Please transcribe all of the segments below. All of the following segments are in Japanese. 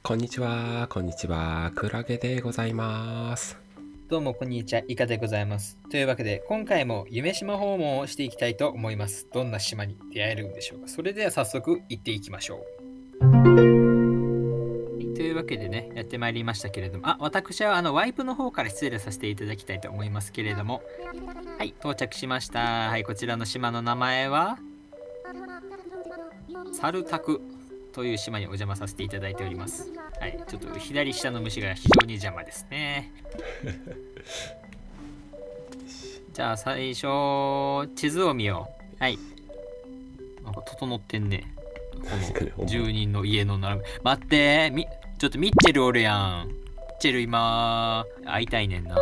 こんにちは、こんにちは。クラゲでございます。 どうもこんにちは、イカでございます。というわけで、今回も夢島訪問をしていきたいと思います。どんな島に出会えるんでしょうか。それでは早速行っていきましょう。はい、というわけでね、やってまいりましたけれども、私はワイプの方から失礼させていただきたいと思いますけれども、はい、到着しました。はい、こちらの島の名前は、サルタクという島にお邪魔させていただいております。はい、ちょっと左下の虫が非常に邪魔ですね。じゃあ最初、地図を見よう。はい。なんか整ってんね。この住人の家の並び。待ってちょっとミッチェルおるやん。ミッチェル今、会いたいねんな。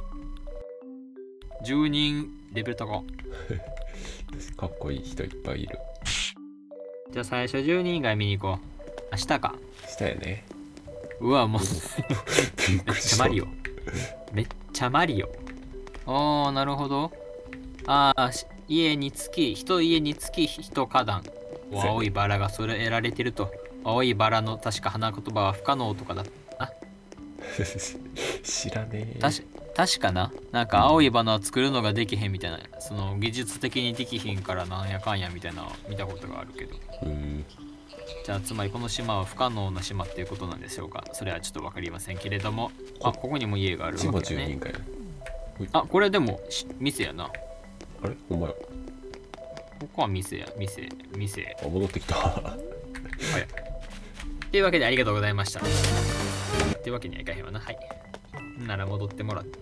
住人、レベル高。 かっこいい人いっぱいいる。 じゃあ最初住人以外見に行こう。明日か。 したよね。 うわ、もうめっちゃマリオ。めっちゃマリオ。おー、なるほど。家につき、一家につき一花壇。青いバラが添えられてると。青いバラの確か花言葉は不可能とかだったな。 知らねえ。 確かな。なんか青いバラを作るのができへんみたいな。その技術的にできひんからなんやかんやみたいなの見たことがあるけど。じゃあつまりこの島は不可能な島っていうことなんでしょうか。それはちょっと分かりませんけれども。ここにも家があるわけね。これでも店やな。 あれお前。ここは店や、店。 戻ってきた。はい。 というわけでありがとうございました。ってわけにはいかへんわな。はい。なら戻ってもらって、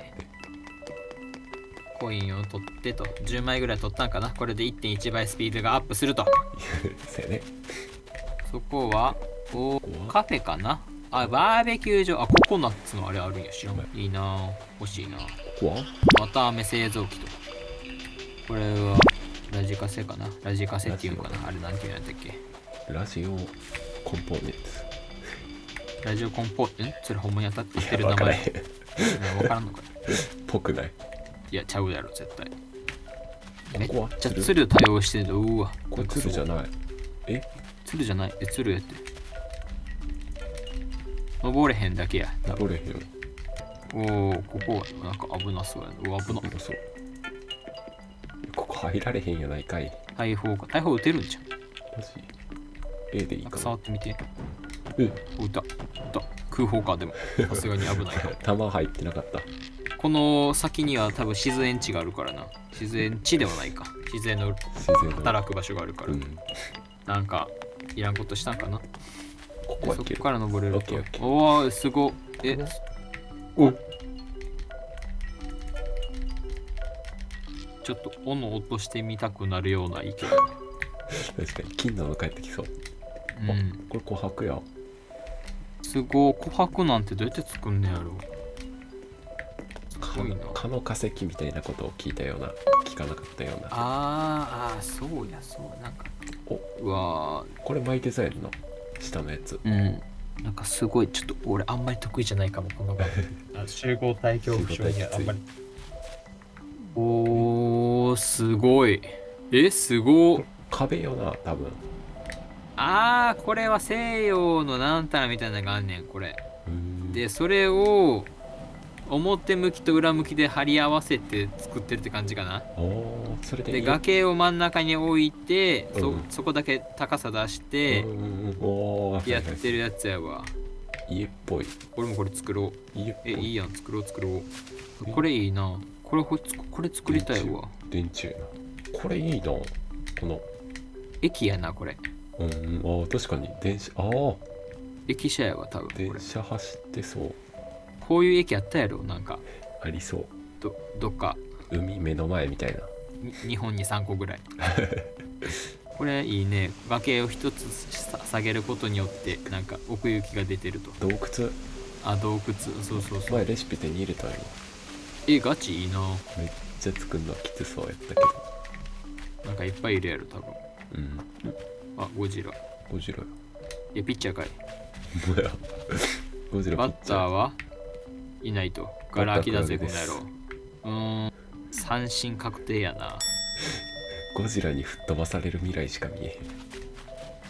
コインを取ってと、10枚ぐらい取ったんかな。これで 1.1 倍スピードがアップすると。 そうやね。 そこは、カフェかな。バーベキュー場。ココナッツのあれあるんや。知らん。いいな欲しいな。 ここは綿飴製造機と。これは、ラジカセかな。ラジカセっていうのかな。あれなんていうんやったっけ。 ラジオコンポーネンツ。 ラジオコンポーネンツそれほんまに当たってる名前。わからんのかぽくない。 いや、ちゃうやろ、絶対。めっここはちゃ鶴多用してる。うわ。 これ鶴じゃない。 鶴じゃない。鶴やって。登れへんだけや。 登れへんよ。 ここはなんか危なそうやな。危なそう。 ここ入られへんやないかい。 大砲撃てるんじゃん。 マジ A でいいかな。 触ってみて。撃った。空砲か。でもさすがに危ないか。 弾入ってなかった。 この先には多分自然地があるからな。自然地ではないか。自然の働く場所があるから。なんかいらんことしたんかな。そこから登れると。おお、すごっ。ちょっと斧落としてみたくなるような意見。確かに金の帰ってきそう。これ琥珀や。 すごい。琥珀なんてどうやって作んねやろ。 すごいな。蚊の化石みたいなことを聞いたような、聞かなかったような。 そうや、そうなんか。 うわこれ巻いてさやるの下のやつ。 なんかすごい。ちょっと俺あんまり得意じゃないかもこの集合体恐怖症にはあんまり。すごい。すごい。 壁よな多分。 これは西洋のなんたらみたいなのがあんねんこれ。でそれを表向きと裏向きで貼り合わせて作ってるって感じかな。 それで崖を真ん中に置いて、そこだけ高さ出してやってるやつやわ。 家っぽい。 俺もこれ作ろう。いいやん。作ろう。これいいな。これ作りたいわ。 電柱やな。これいいな。この駅やなこれ。 確かに電車。 駅舎やわ多分。 電車走ってそう。 こういう駅あったやろ。なんかありそう。 どっか海目の前みたいな。 日本に3個ぐらい。これいいね。崖を一つ下げることによってなんか奥行きが出てると。 洞窟。 洞窟。そう。 前レシピ手に入れたよ。 ガチいいな。 めっちゃ作るのはきつそうやったけど。 なんかいっぱいいるやろ多分。ゴジラや。いやピッチャーかい。ゴジラバッターはいないと。ガラ空きだぜこの野郎。三振確定やな。 ゴジラに吹っ飛ばされる未来しか見えへん。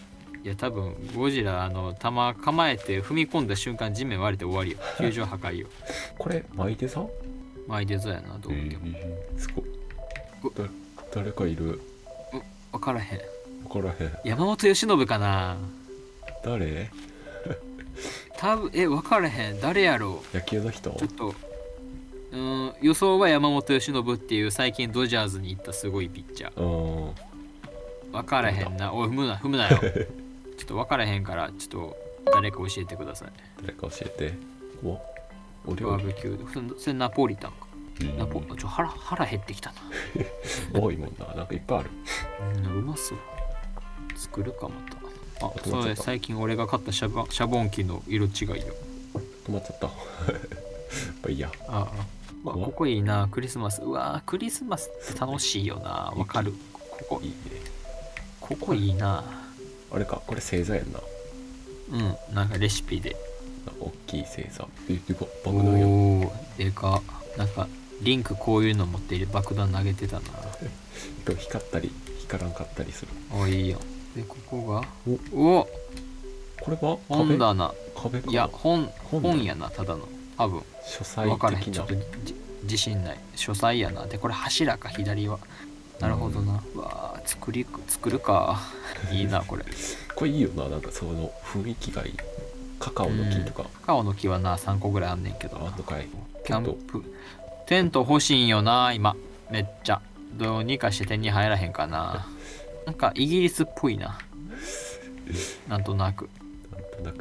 いや多分ゴジラ弾構えて踏み込んだ瞬間地面割れて終わりよ。球場破壊よ。 これマイデザ？ マイデザやな、どう見ても。 すごい。誰かいる？ 分からへん。 分からへん。 山本由伸かな。 誰？ 多分分からへん。誰やろう。 野球の人？ ちょっと予想は山本由伸っていう最近ドジャーズに行ったすごいピッチャー。分からへんな。おい、踏むなよ。ちょっと分からへんから、ちょっと誰か教えてください。 誰か教えて。お料理。 バーベキューで。それナポリタンか。腹減ってきたな。 多いもんな。なんかいっぱいある。 うまそう。作るかまた。それ最近俺が買ったシャボン機の色違いよ。 止まっちゃった。まあいいや。 ここいいな、クリスマス。うわクリスマスって楽しいよな。わかる。ここいいね。ここいいな。 あれか、これ星座やんな。 なんかレシピで。 大きい星座。爆弾やん。 おー、でか。なんかリンクこういうの持っている爆弾投げてたな。 光ったり光らんかったりする。 いいよ。でここがこれは本棚。 壁か。 いや本やな、ただの多分書斎分からへん。 的な。 ちょっと自信ない。書斎やな。でこれ柱か、左は。なるほどな。うわ作るか。いいなこれ。 これいいよな。なんかその雰囲気がいい。カカオの木とか。 カカオの木はな3個ぐらいあんねんけど。 あんのかい。 キャンプテント欲しいんよな今。めっちゃどうにかして手に入らへんかな。なんかイギリスっぽいな。なんとなく。 なんか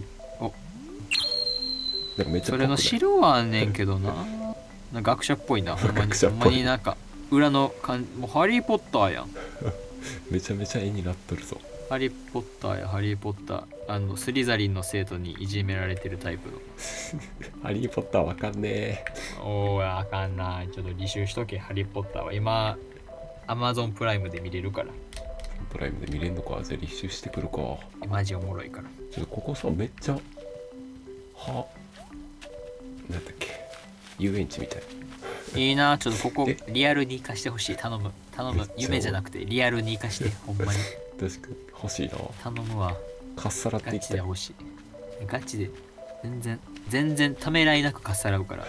めっちゃそれの白はあんねんけどな。学者っぽいな。ほんまになんか裏のもうハリー・ポッターやん。 めちゃめちゃ絵になっとるぞ。 ハリー・ポッターや、ハリー・ポッター。スリザリンの生徒にいじめられてるタイプの。 ハリー・ポッターわかんねえ。 あかんな。ちょっと履修しとけ、ハリー・ポッターは。今、Amazon プライムで見れるから。 プライムで見れんのか。じゃあ履修してくるか。 マジおもろいから。 ここさ、めっちゃなんだっけ、遊園地みたい。 いいな。ちょっとここリアルに生かしてほしい。頼む。夢じゃなくてリアルに生かして。ほんまに確かに欲しいな。 頼むわ。 かっさらっていきたい。 ガチで欲しい。ガチで全然ためらいなくかっさらうから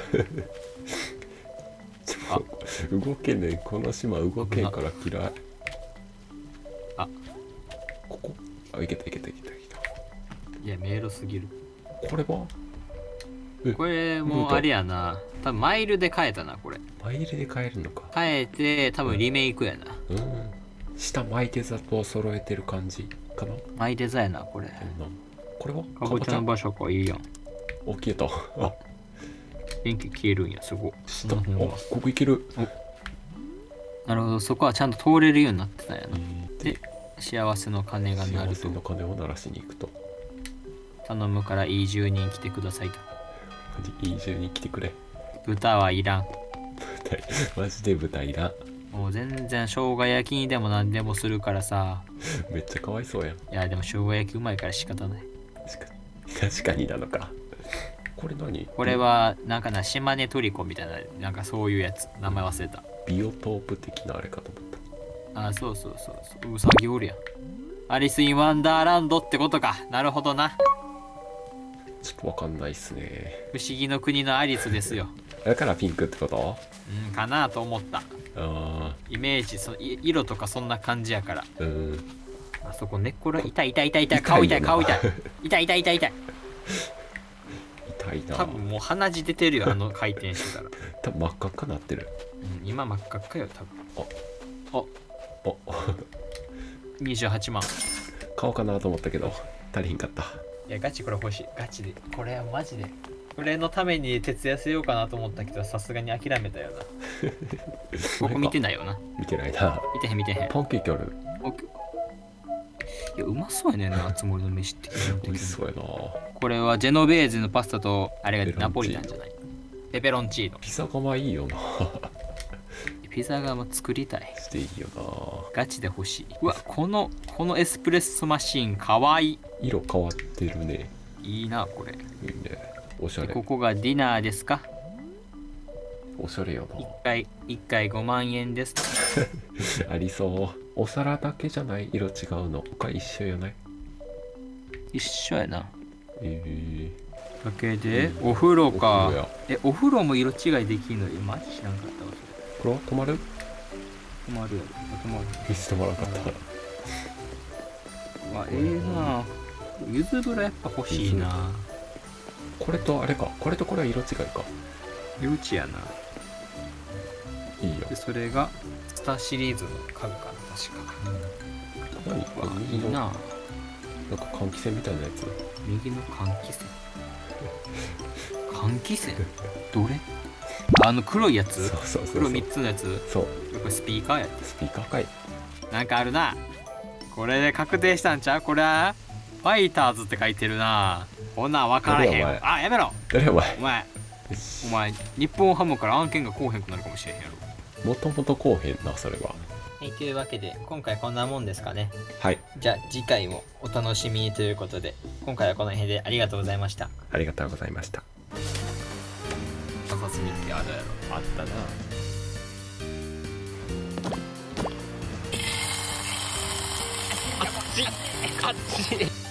動けねえ。この島動けんから嫌い。ここいけた。いや迷路すぎる。 これはこれもうあれやな。多分マイルで買えたな。これマイルで買えるのか。 買えて多分リメイクやな。 下マイデザと揃えてる感じかな。 マイデザやなこれ。 これはかぼちゃの場所か。いいやん。 消えた。 電気消えるんや。すごい。 ここいける。 なるほど。そこはちゃんと通れるようになってたんやな。で幸せの鐘が鳴ると。 幸せの鐘を鳴らしに行くと。 頼むからいい住人来てくださいと。 いい住人来てくれ。 豚はいらん。 マジで豚いらん。 もう全然生姜焼きにでも何でもするからさ。 めっちゃかわいそうやん。 いやでも生姜焼きうまいから仕方ない。 確かになのか。これ何？ これはなんかな、島根トリコみたいな、なんかそういうやつ。名前忘れた。 ビオトープ的なあれかと思った。 そう。うさぎおるやん。アリス・イン・ワンダーランドってことか。なるほどな。 ちょっとわかんないっすね。 不思議の国のアリスですよ。 だからピンクってこと？ かなと思った。イメージ色とかそんな感じやから。あそこ寝っ転痛い。顔痛い。 痛いな。 多分もう鼻血出てるよ。回転してたら。 多分真っ赤っかなってる。 今真っ赤っかよ多分。28万。 買おうかなと思ったけど足りひんかった。 いやガチこれ欲しい。ガチでこれはマジでこれのために徹夜せようかなと思ったけど、さすがに諦めたよな。ここ見てないよな。 見てないな。 見てへん。 パンケーキある。 いやうまそうやねんな。つもりの飯って美味しそうやな。 これはジェノベーゼのパスタとあれがナポリタンじゃない。ペペロンチーノ。 ピザ窯いいよな。 ピザ窯作りたい。 していいよな。 ガチで欲しい。うわこのエスプレッソマシーンかわいい。 色変わってるね。 いいなこれ。いいね。おしゃれ。 ここがディナーですか。 おしゃれよな。 1回5万円です。 ありそう。お皿だけじゃない。色違うの。他一緒よね。 一緒やな。だけで、 うんお風呂お風か呂や。 お風呂も色違いできんのマジ知らんかったわ。 これは止まる？ それ止まるやろ。止まる。 水止まらなかった。 まあな。ゆず風呂やっぱ欲しいな。 これとあれか、これとこれは色違いか。 色違いやな。 いいよで。それがスターシリーズの家具かな、確か。 何これ右のいいな。 なんか換気扇みたいなやつ。 右の換気扇。換気扇どれ？黒いやつ？ そうそうそうそう。 黒3つのやつ？ そう。 これスピーカーやつ。 スピーカーかい。 なんかあるな。これで確定したんちゃう？これはファイターズって書いてるな。こんなん分からへん。 誰お前あ、やめろ。 誰お前。 お前、日本ハムから案件がこうへんくなるかもしれへんやろ。 もともとこうへんな、それは。 はい、というわけで今回こんなもんですかね。 はい。 じゃあ次回もお楽しみにということで、今回はこの辺でありがとうございました。 ありがとうございました。 朝隅ってあるやろ。 あったな。 あっち